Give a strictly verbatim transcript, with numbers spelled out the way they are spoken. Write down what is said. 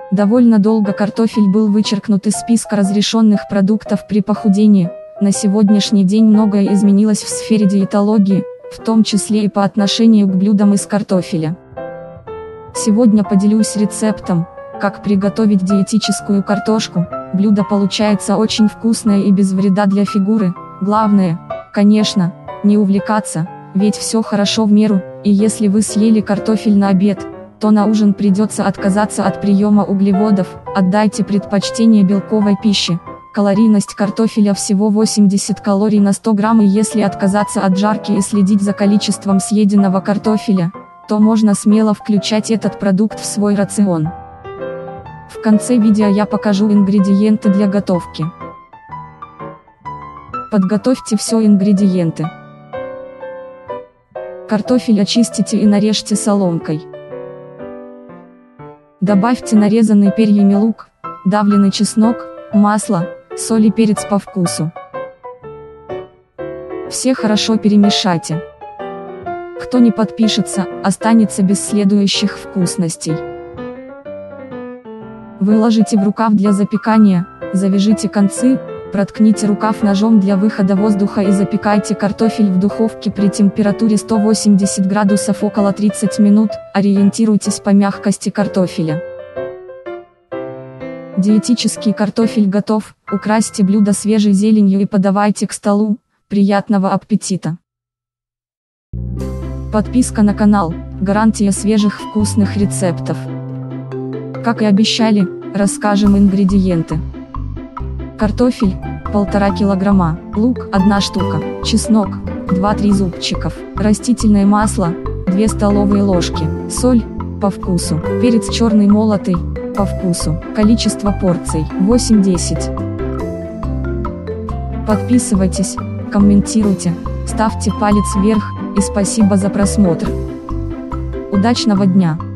Довольно долго картофель был вычеркнут из списка разрешенных продуктов при похудении. На сегодняшний день многое изменилось в сфере диетологии, в том числе и по отношению к блюдам из картофеля. Сегодня поделюсь рецептом, как приготовить диетическую картошку. Блюдо получается очень вкусное и без вреда для фигуры. Главное, конечно, не увлекаться, ведь все хорошо в меру, и если вы съели картофель на обед, то на ужин придется отказаться от приема углеводов. Отдайте предпочтение белковой пище. Калорийность картофеля всего восемьдесят калорий на сто грамм, и если отказаться от жарки и следить за количеством съеденного картофеля, то можно смело включать этот продукт в свой рацион. В конце видео я покажу ингредиенты для готовки. Подготовьте все ингредиенты. Картофель очистите и нарежьте соломкой. Добавьте нарезанный перьями лук, давленый чеснок, масло, соль и перец по вкусу. Все хорошо перемешайте. Кто не подпишется, останется без следующих вкусностей. Выложите в рукав для запекания, завяжите концы, проткните рукав ножом для выхода воздуха и запекайте картофель в духовке при температуре сто восемьдесят градусов около тридцати минут, ориентируйтесь по мягкости картофеля. Диетический картофель готов, украсьте блюдо свежей зеленью и подавайте к столу. Приятного аппетита! Подписка на канал – гарантия свежих вкусных рецептов. Как и обещали, расскажем ингредиенты. Картофель – полтора килограмма, лук – одна штука, чеснок – два-три зубчиков, растительное масло – две столовые ложки, соль – по вкусу, перец черный молотый – по вкусу, количество порций – восемь-десять. Подписывайтесь, комментируйте, ставьте палец вверх, и спасибо за просмотр. Удачного дня!